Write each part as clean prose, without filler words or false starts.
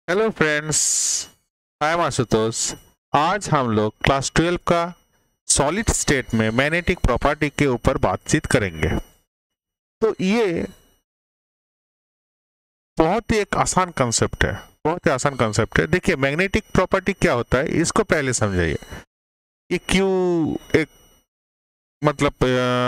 Hello friends, I am Ashutosh. आज हम लोग क्लास 12 का सॉलिड स्टेट में मैग्नेटिक प्रॉपर्टी के ऊपर बातचीत करेंगे। तो ये बहुत ही एक आसान कंसेप्ट है, बहुत ही आसान कंसेप्ट है। देखिए, मैग्नेटिक प्रॉपर्टी क्या होता है इसको पहले समझाइए। ये क्यों एक मतलब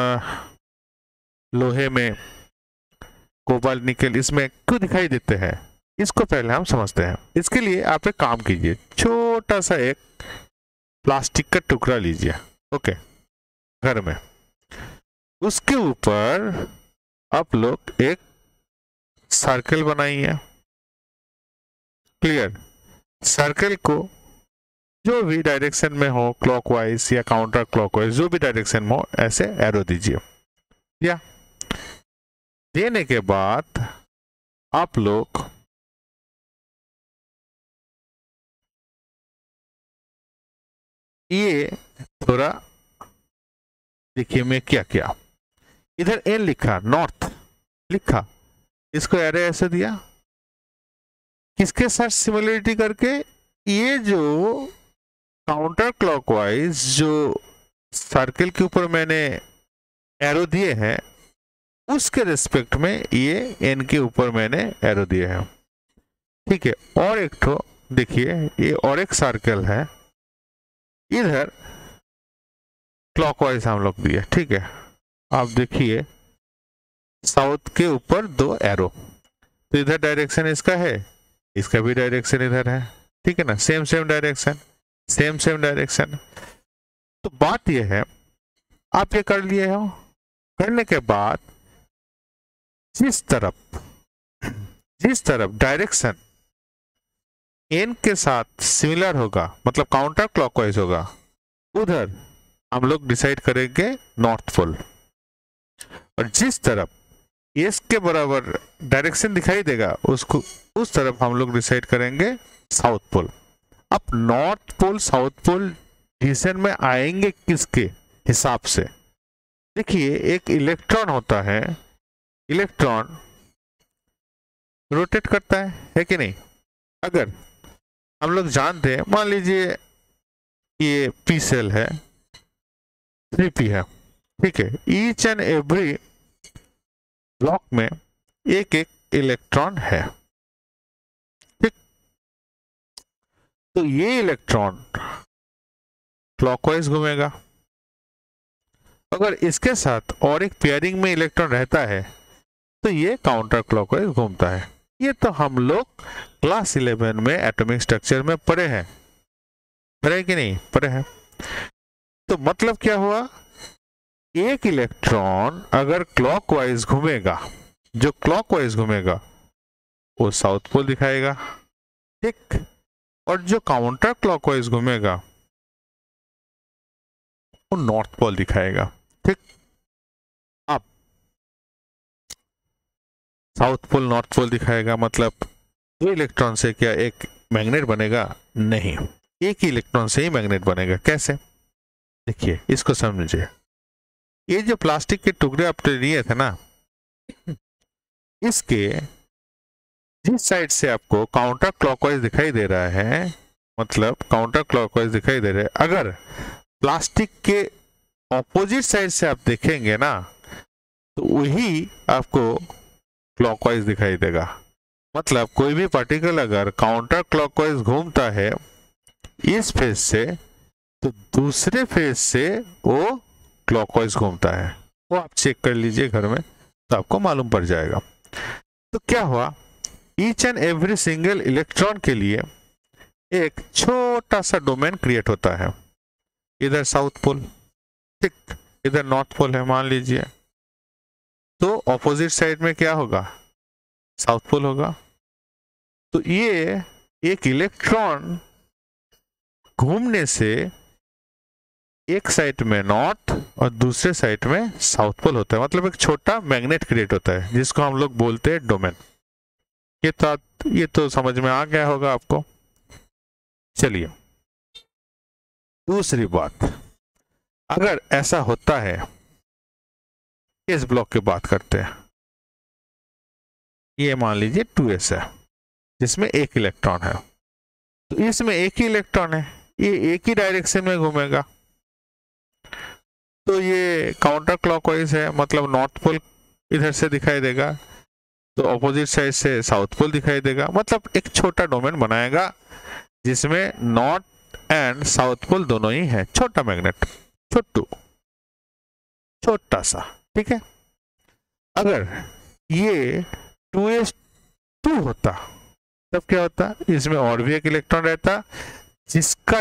लोहे में कोबाल्ट निकल इसमें क्यों दिखाई देते हैं, इसको पहले हम समझते हैं। इसके लिए आप एक काम कीजिए, छोटा सा एक प्लास्टिक का टुकड़ा लीजिए, ओके, घर में। उसके ऊपर आप लोग एक सर्कल बनाइए। क्लियर? सर्कल को जो भी डायरेक्शन में हो, क्लॉकवाइज या काउंटर क्लॉकवाइज, जो भी डायरेक्शन में हो, ऐसे एरो दीजिए। या देने के बाद आप लोग ये थोड़ा देखिए, मैं क्या किया, इधर एन लिखा, नॉर्थ लिखा, इसको एरो ऐसे दिया। किसके साथ सिमिलरिटी करके? ये जो काउंटर क्लॉकवाइज जो सर्कल के ऊपर मैंने एरो दिए हैं, उसके रिस्पेक्ट में ये एन के ऊपर मैंने एरो दिए हैं। ठीक है, और एक तो देखिए, ये और एक सर्कल है, इधर क्लॉकवाइज हम लोग दिए। ठीक है, आप देखिए, साउथ के ऊपर दो एरो, तो इधर डायरेक्शन इसका है, इसका भी डायरेक्शन इधर है। ठीक है ना, same same direction, same same direction. तो बात यह है, आप ये कर लिए हो, करने के बाद जिस तरफ डायरेक्शन एन के साथ सिमिलर होगा, मतलब काउंटर क्लॉकवाइज होगा, उधर हम लोग डिसाइड करेंगे नॉर्थ पोल। और जिस तरफ एस के बराबर डायरेक्शन दिखाई देगा, उसको उस तरफ हम लोग डिसाइड करेंगे साउथ पोल। अब north pole south pole decision में आएंगे किसके हिसाब से? देखिए, एक इलेक्ट्रॉन होता है, इलेक्ट्रॉन रोटेट करता है कि नहीं? अगर हम लोग जानते हैं, मान लीजिए ये पी सेल है, 3p है, ठीक है, ईच एंड एवरी ब्लॉक में एक एक इलेक्ट्रॉन है। ठीक, तो ये इलेक्ट्रॉन क्लॉकवाइज घूमेगा। अगर इसके साथ और एक पेयरिंग में इलेक्ट्रॉन रहता है, तो ये काउंटर क्लॉकवाइज घूमता है। ये तो हम लोग क्लास 11 में एटॉमिक स्ट्रक्चर में पढ़े हैं, पढ़े कि नहीं पढ़े हैं? तो मतलब क्या हुआ, एक इलेक्ट्रॉन अगर क्लॉकवाइज घूमेगा, जो क्लॉकवाइज घूमेगा वो साउथ पोल दिखाएगा। ठीक, और जो काउंटर क्लॉकवाइज घूमेगा वो नॉर्थ पोल दिखाएगा। ठीक, अब साउथ पोल नॉर्थ पोल दिखाएगा, मतलब दो इलेक्ट्रॉन से क्या एक मैग्नेट बनेगा? नहीं, एक ही इलेक्ट्रॉन से ही मैग्नेट बनेगा। कैसे? देखिए, इसको समझिए। ये जो प्लास्टिक के टुकड़े आपने लिए थे ना, इसके जिस साइड से आपको काउंटर क्लॉकवाइज दिखाई दे रहा है, मतलब काउंटर क्लॉकवाइज दिखाई दे रहा है, अगर प्लास्टिक के ऑपोजिट साइड से आप देखेंगे ना, तो वही आपको क्लॉकवाइज दिखाई देगा। मतलब कोई भी पार्टिकल अगर काउंटर क्लॉकवाइज घूमता है इस फेज से, तो दूसरे फेज से वो क्लॉकवाइज घूमता है। वो आप चेक कर लीजिए घर में, तो आपको मालूम पड़ जाएगा। तो क्या हुआ, each and every single electron के लिए एक छोटा सा डोमेन क्रिएट होता है। इधर साउथ पोल, ठीक, इधर नॉर्थ पोल है मान लीजिए, तो ऑपोजिट साइड में क्या होगा? साउथ पोल होगा। तो ये एक इलेक्ट्रॉन घूमने से एक साइड में नॉर्थ और दूसरे साइड में साउथ पोल होता है, मतलब एक छोटा मैग्नेट क्रिएट होता है, जिसको हम लोग बोलते हैं डोमेन। ये तो समझ में आ गया होगा आपको। चलिए, दूसरी बात, अगर ऐसा होता है, इस ब्लॉक की बात करते हैं, ये मान लीजिए 2s है, जिसमें एक इलेक्ट्रॉन है, तो इसमें एक ही इलेक्ट्रॉन है, ये एक ही डायरेक्शन में घूमेगा, तो ये काउंटर क्लॉकवाइज है, मतलब नॉर्थ पोल इधर से दिखाई देगा, तो ऑपोजिट साइड से साउथ पोल दिखाई देगा, मतलब एक छोटा डोमेन बनाएगा जिसमें नॉर्थ एंड साउथ पोल दोनों ही है, छोटा मैग्नेट, छोटा सा, ठीक है। अगर ये 2s2 होता तब क्या होता, इसमें और भी एक इलेक्ट्रॉन रहता जिसका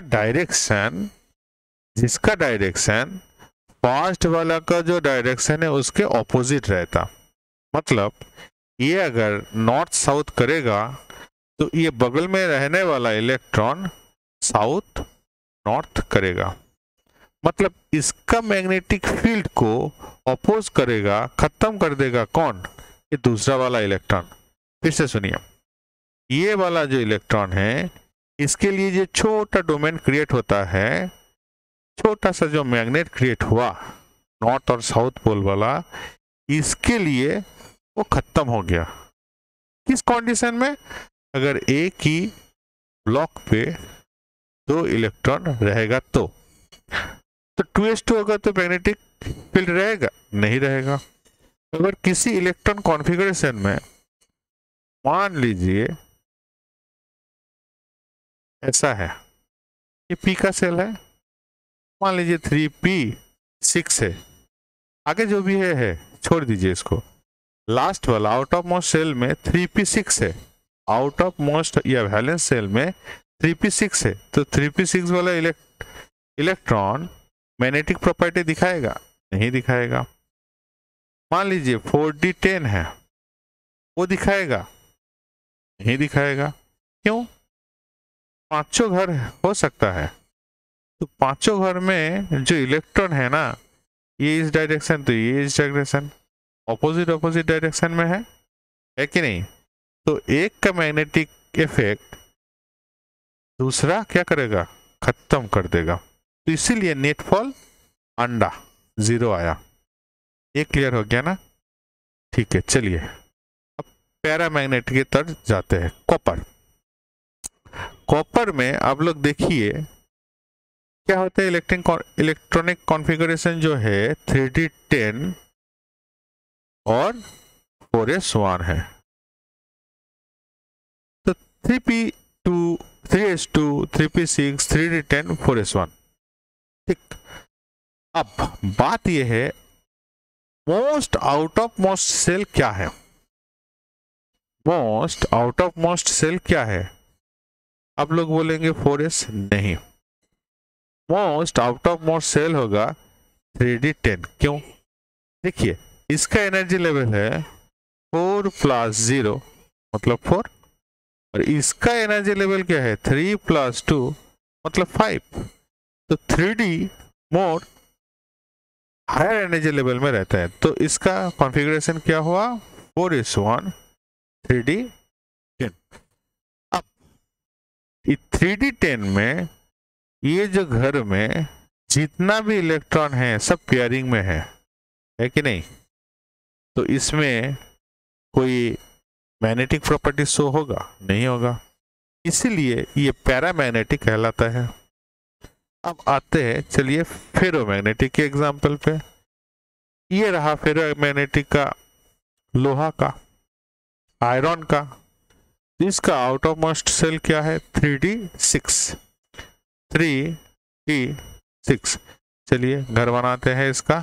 डायरेक्शन फर्स्ट वाला का जो डायरेक्शन है उसके ऑपोजिट रहता, मतलब ये अगर नॉर्थ साउथ करेगा तो ये बगल में रहने वाला इलेक्ट्रॉन साउथ नॉर्थ करेगा, मतलब इसका मैग्नेटिक फील्ड को अपोज करेगा, खत्म कर देगा कौन, ये दूसरा वाला इलेक्ट्रॉन। फिर से सुनिए, ये वाला जो इलेक्ट्रॉन है इसके लिए जो छोटा डोमेन क्रिएट होता है, छोटा सा जो मैग्नेट क्रिएट हुआ नॉर्थ और साउथ पोल वाला, इसके लिए वो खत्म हो गया। किस कंडीशन में, अगर एक ही ब्लॉक पे 2 इलेक्ट्रॉन रहेगा तो 2s2 होगा तो मैग्नेटिक फील्ड रहेगा, नहीं रहेगा। अगर किसी इलेक्ट्रॉन कॉन्फ़िगरेशन में मान लीजिए ऐसा है, ये p का सेल है, मान लीजिए 3p6 है, आगे जो भी है छोड़ दीजिए इसको, लास्ट वाला आउट ऑफ मोस्ट सेल में 3p6 है, आउट ऑफ मोस्ट या वैलेंस सेल में 3p6 है, तो 3p6 वाला इलेक्ट्रॉन मैग्नेटिक प्रॉपर्टी दिखाएगा, नहीं दिखाएगा। मान लीजिए 4d10 है, वो दिखाएगा, नहीं दिखाएगा। क्यों, पांचों घर हो सकता है, तो पांचों घर में जो इलेक्ट्रॉन है ना, ये इस डायरेक्शन तो ये इस डायरेक्शन, ऑपोजिट डायरेक्शन में है कि नहीं, तो एक का मैग्नेटिक इफेक्ट दूसरा क्या करेगा, खत्म कर देगा, तो इसीलिए नेटफॉल अंडा 0 आया। ये क्लियर हो गया ना, ठीक है। चलिए अब पैरामैग्नेट की तरफ जाते हैं। कॉपर में आप लोग देखिए क्या होता है, इलेक्ट्रॉनिक कॉन्फ़िगरेशन जो है 3d10 और 4s1 है, तो 3p2 3s2 3p6 3d10 4s1, ठीक। अब बात यह है most outermost shell क्या है, most outermost shell क्या है, आप लोग बोलेंगे 4s, नहीं, most outermost shell होगा 3d10। क्यों, देखिए इसका एनर्जी लेवल है 4 + 0 मतलब 4, और इसका एनर्जी लेवल क्या है 3 + 2 मतलब 5, तो 3d more higher energy level में रहता है, तो इसका कॉन्फ़िगरेशन क्या हुआ 4s1 3d10। अब 3d10 में ये जो घर में जितना भी इलेक्ट्रॉन है सब पेयरिंग में है कि नहीं, तो इसमें कोई मैग्नेटिक प्रॉपर्टी शो होगा, नहीं होगा, इसीलिए ये पैरामैग्नेटिक कहलाता है। अब आते हैं चलिए फेरोमैग्नेटिक के एग्जाम्पल पे। ये रहा फेरोमैग्नेटिक का, लोहा का, आयरन का, इसका आउट ऑफ मोस्ट सेल क्या है 3d6 3d6। चलिए घर बनाते हैं इसका,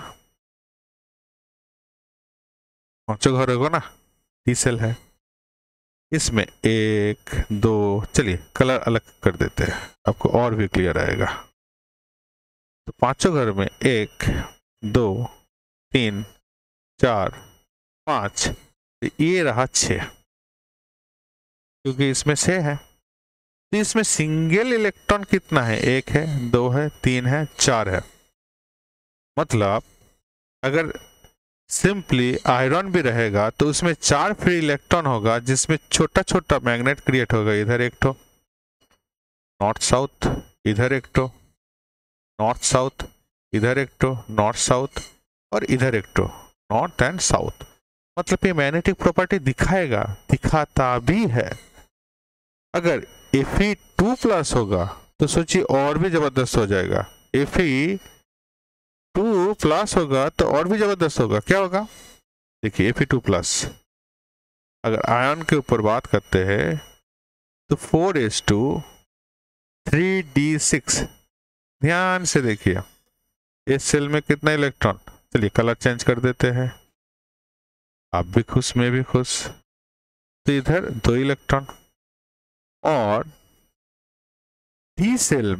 पांचों घर होगा ना, टी सेल है, इसमें 1 2, चलिए कलर अलग कर देते हैं आपको और भी क्लियर आएगा। तो पांचों घर में 1 2 3 4 5, ये रहा 6, क्योंकि इसमें 6 है, तो इसमें सिंगल इलेक्ट्रॉन कितना है, 1 है 2 है 3 है 4 है, मतलब अगर सिंपली आयरन भी रहेगा तो उसमें 4 फ्री इलेक्ट्रॉन होगा, जिसमें छोटा छोटा मैग्नेट क्रिएट होगा, इधर एक ठो नॉर्थ साउथ, इधर एक ठो नॉर्थ साउथ, इधर एक ठो नॉर्थ साउथ, और इधर एक ठो नॉर्थ एंड साउथ, मतलब ये मैग्नेटिक प्रॉपर्टी दिखाएगा, दिखाता भी है। अगर Fe2+ होगा तो सोचिए और भी जबरदस्त हो जाएगा। Fe2+ होगा तो और भी जबरदस्त होगा। क्या होगा? देखिए Fe2+, अगर आयन के ऊपर बात करते हैं तो 4s2 3d6। ध्यान से देखिए इस सेल में कितना इलेक्ट्रॉन। चलिए कलर चेंज कर देते हैं, आप भी खुश मैं भी खुश। तो इधर 2 इलेक्ट्रॉन, और डी सेल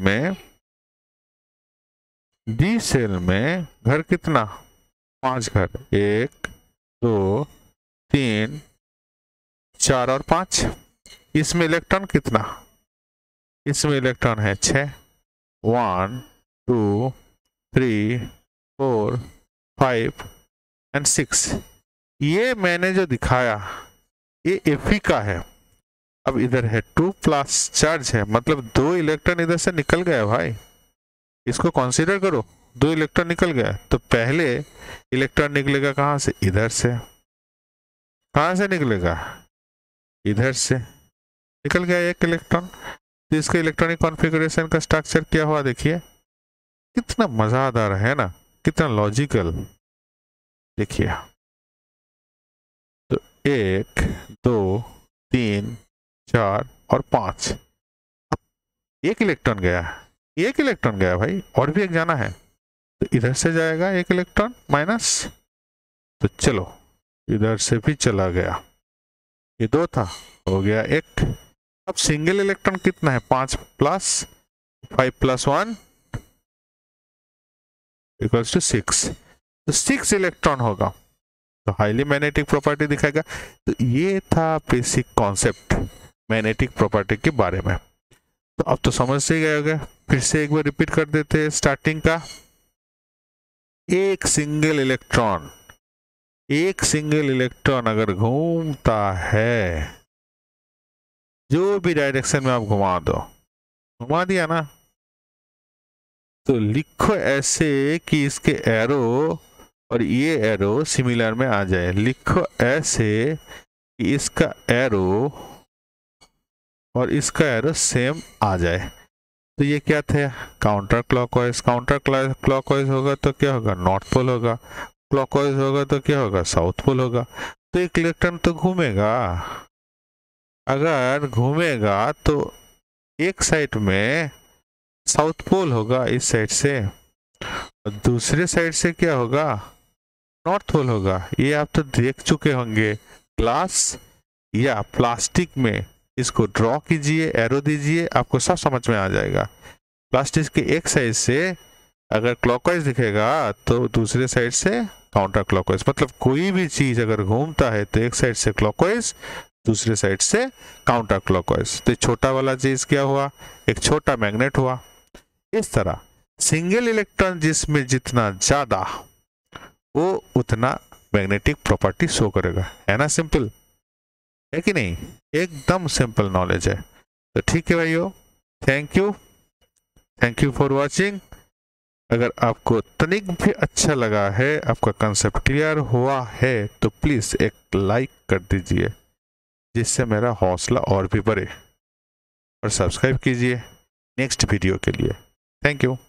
में घर कितना? 5 घर, 1 2 3 4 और 5। इसमें इलेक्ट्रॉन कितना? इसमें इलेक्ट्रॉन है 6। 1 2 3 4 5 एंड 6। ये मैंने जो दिखाया ये Fe का है। अब इधर है 2+ चार्ज है, मतलब 2 इलेक्ट्रॉन इधर से निकल गया भाई। इसको कंसीडर करो, 2 इलेक्ट्रॉन निकल गया। तो पहले इलेक्ट्रॉन निकलेगा कहां से? इधर से। कहां से निकलेगा? इधर से। निकल गया 1 इलेक्ट्रॉन। तो इसका इलेक्ट्रॉनिक कॉन्फ़िगरेशन का स्ट्रक्चर क्या हुआ देखिए, कितना मजेदार है ना, कितना लॉजिकल। देखिए तो 1 2 3 4 और 5। 1 इलेक्ट्रॉन गया, 1 इलेक्ट्रॉन गया भाई, और भी एक जाना है। तो इधर से जाएगा 1 इलेक्ट्रॉन माइनस। तो चलो इधर से भी चला गया, ये 2 था, हो गया 1। अब सिंगल इलेक्ट्रॉन कितना है? 5 + 5 + 1 इक्वल्स टू 6। तो 6 इलेक्ट्रॉन होगा, तो हाईली मैग्नेटिक प्रॉपर्टी दिखाएगा। तो ये था बेसिक कॉन्सेप्ट मैग्नेटिक प्रॉपर्टी के बारे में। तो अब तो समझ से गए होंगे, फिर से एक बार रिपीट कर देते हैं स्टार्टिंग का। एक सिंगल इलेक्ट्रॉन अगर घूमता है, जो भी डायरेक्शन में आप घुमा दो, घुमा दिया ना, तो लिखो ऐसे कि इसके एरो और ये एरो सिमिलर में आ जाए। लिखो ऐसे कि इसका एरो और इसका एरो सेम आ जाए। तो ये क्या थे? Counter clockwise. काउंटर क्लॉकवाइज होगा तो क्या होगा? नॉर्थ पोल होगा। क्लॉकवाइज होगा तो क्या होगा? साउथ पोल होगा। तो एक इलेक्ट्रॉन तो घूमेगा। अगर घूमेगा तो एक साइड में साउथ पोल होगा इस साइड से, और दूसरे साइड से क्या होगा? नॉर्थ पोल होगा। ये आप तो देख चुके होंगे, ग्लास या प्लास्टिक में इसको ड्रॉ कीजिए, एरो दीजिए, आपको सब समझ में आ जाएगा। प्लास्टिक के एक साइड से अगर क्लॉकवाइज दिखेगा तो दूसरे साइड से काउंटर क्लॉकवाइज। मतलब कोई भी चीज अगर घूमता है तो एक साइड से क्लॉकवाइज, दूसरे साइड से काउंटर क्लॉकवाइज। तो छोटा वाला चीज क्या हुआ? एक छोटा मैग्नेट हुआ। इस तरह सिंगल इलेक्ट्रॉन जिसमें जितना ज्यादा, वो उतना मैग्नेटिक प्रॉपर्टी शो करेगा। है ना सिंपल, है कि नहीं? एकदम सिंपल नॉलेज है। तो ठीक है भाइयों, थैंक यू फॉर वॉचिंग। अगर आपको तनिक भी अच्छा लगा है, आपका कंसेप्ट क्लियर हुआ है, तो प्लीज एक लाइक कर दीजिए, जिससे मेरा हौसला और भी बढ़े, और सब्सक्राइब कीजिए नेक्स्ट वीडियो के लिए। Thank you.